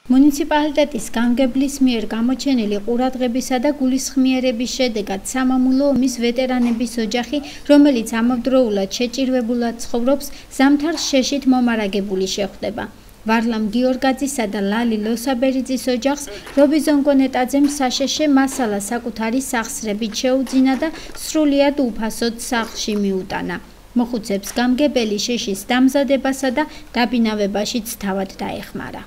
მუნიციპალიტეტის გამგებლის მიერ გამოჩენილი ყურადღებისა და გულისხმიერების შედეგად სამამულო ომის ვეტერანების ოჯახი, რომელიც ამავდროულად შეჭირვებულად ცხოვრობს, ზამთარს შეშით მომარაგებული შეხვდება. ვარლამ გიორგაძისა და ლალი ლოსაბერიძის ოჯახს რობიზონ გონეტაძემ საშეშე მასალა საკუთარი სახსრებით შეუძინა და სრულიად უფასოდ სახლში მიუტანა. მოხუცებს გამგებელი შეშის დამზადებასა და დაბინავებაშიც თავად დაეხმარა.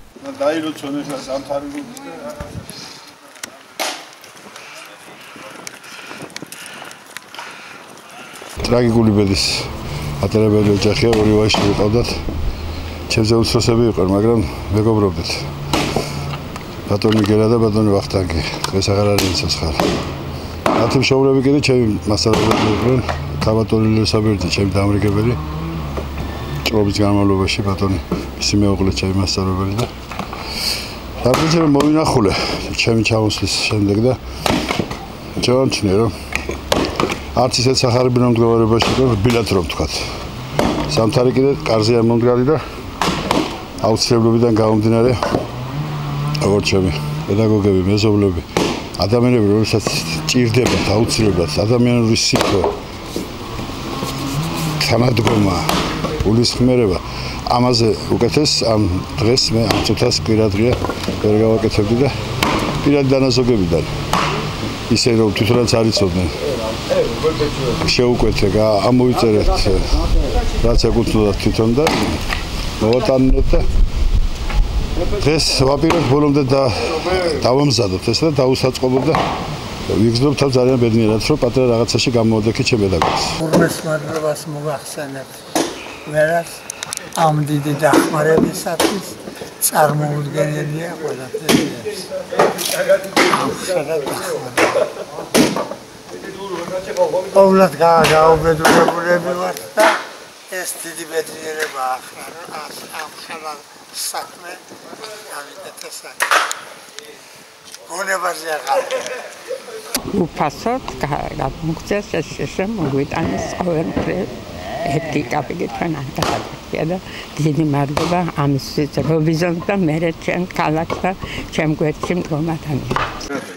ტრაგიკული ბედის ატარებელი ოჯახია, ორი ვაჟი ვიყავდათ. ჩემზე უმცროსები იყვნენ, მაგრამ მეგობრობდით. ბატონი გელა და ბატონი ვახტანგი. დღეს აღარ არის ცოცხალი. მათი მშობლები კიდე ჩემი მასწავლებელი იყვნენ, ბატონი ლოსაბერიძე, ჩემი დამრიგებელი. ჭრობის განმავლობაში ბატონი მისი მეუღლე ჩემი მასწავლებელი და დაბიჯერე მოვინახულე ჩემი ჩამოსვლის შემდეგ და ჩავამჩნიე რომ არც ისეთ სახარებიან მდგომარეობაში და ბილად რომ თქვათ. სამთარი კიდე კარზე ამომდგარი და აუცილებლობიდან გამომდინარე როგორც ჩემი პედაგოგები, მეზობლები, ადამიანები, რომელსაც ჭირდებათ აუცილებლად ადამიანური სიკვდილი, თანადგომა, გულისხმიერება, ამაზე უკეთეს ამ დღეს მე ამ წუთას კვირადღია ვერ გავაკეთებდი და პირადი დანაზოგებიდან ისე რომ თვითონაც არ იცოდნენ შეუკვეთე ამოვიწერეთ რაც ეკუთვნოდა თვითონ და მოვატანეთ და დღეს ვაპირებთ ბოლომდე დავამზადოთ ეს და დაუსაწყობოთ და ვიგრძნობ თავ ძალიან ბედნიერად რომ პატარა რაღაცაში გამოვადექი ჩემ პედაგოგს. ურმეს მადლობას მოგახსენებთ. ვერას ამ დიდი დახმარებისათვის წარმოუდგენელია ყველაფერი ეს. ყოველად გაუბედურებულები ვართ და ეს დიდი ბედნიერება ამ ხელა საქმე გავიკეთე საქმე. გონებაზე აღარ. უფასოდ გამოგწეს ეს მოგვიტანეს ყოველდღე ერთი კაპიკი თქვენ ანდახადია და დიდი მადლობა ამისთვის რობიზონს და მერე ჩემ ქალაქს და ჩემ გვერდში მდგომატანია.